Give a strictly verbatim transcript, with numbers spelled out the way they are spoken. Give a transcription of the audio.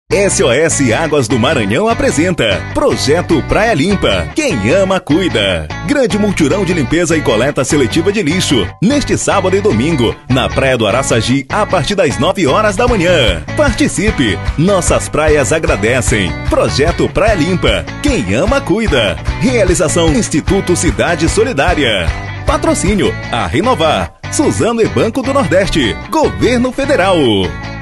S O S Águas do Maranhão apresenta Projeto Praia Limpa. Quem ama, cuida. Grande multirão de limpeza e coleta seletiva de lixo. Neste sábado e domingo, na Praia do Araçagi, a partir das nove horas da manhã. Participe! Nossas praias agradecem. Projeto Praia Limpa. Quem ama, cuida. Realização Instituto Cidade Solidária. Patrocínio: A Renovar, Suzano e Banco do Nordeste. Governo Federal.